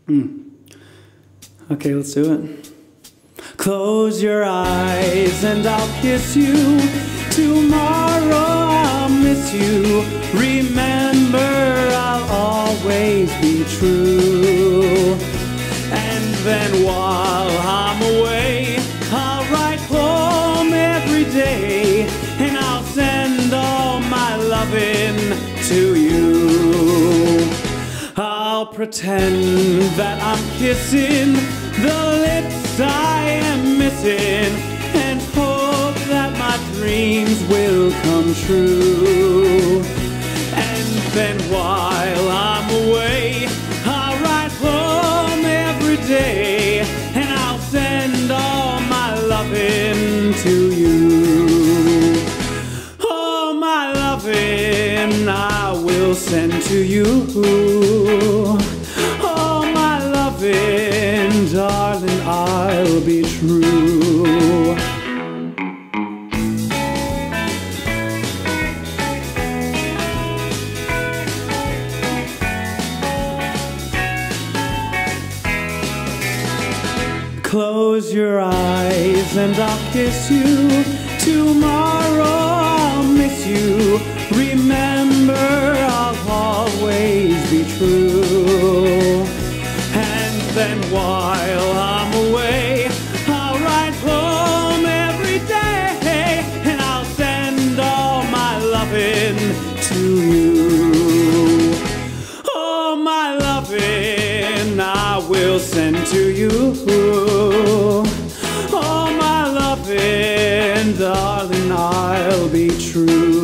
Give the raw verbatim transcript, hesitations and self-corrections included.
Mm. Okay, let's do it. Close your eyes and I'll kiss you. Tomorrow I'll miss you. Remember, I'll always be true. And then while I'm away, I'll write home every day, and I'll send all my loving to you. I'll pretend that I'm kissing the lips I am missing, and hope that my dreams will come true. And then while I'm away, I'll write home every day, and I'll send all my loving to you. All my loving I will send to you. All my loving, darling, I'll be true. Close your eyes and I'll kiss you. Tomorrow I'll miss you. Remember, I'll always be true. And then while I'm away, I'll write home every day, and I'll send all my loving to you. All my loving I will send to you. All my loving, darling, I'll be true.